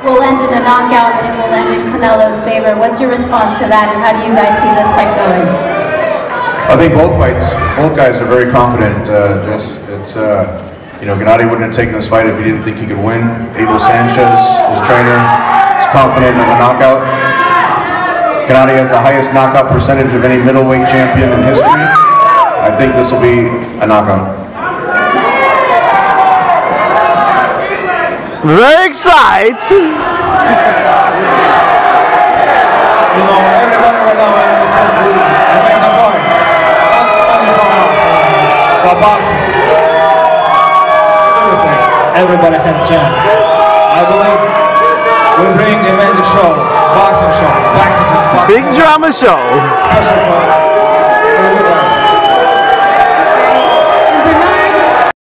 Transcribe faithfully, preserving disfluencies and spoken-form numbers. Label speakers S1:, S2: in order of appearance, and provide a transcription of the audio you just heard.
S1: will end in a knockout and it will end in Canelo's favor. What's your response to that, and how do you guys see this fight going?
S2: I think both fights, both guys are very confident. Uh, just, it's, uh, you know, Gennady wouldn't have taken this fight if he didn't think he could win. Abel Sanchez, his trainer, is confident of a knockout. Gennady has the highest knockout percentage of any middleweight champion in history. I think this will be a knockout.
S3: Very excited!
S4: You know, everybody right now understands this amazing fight. Not only for us, for boxing. Seriously, everybody has a chance. I believe we bring an amazing show, boxing show, boxing, boxing
S3: Big drama show.
S4: Special for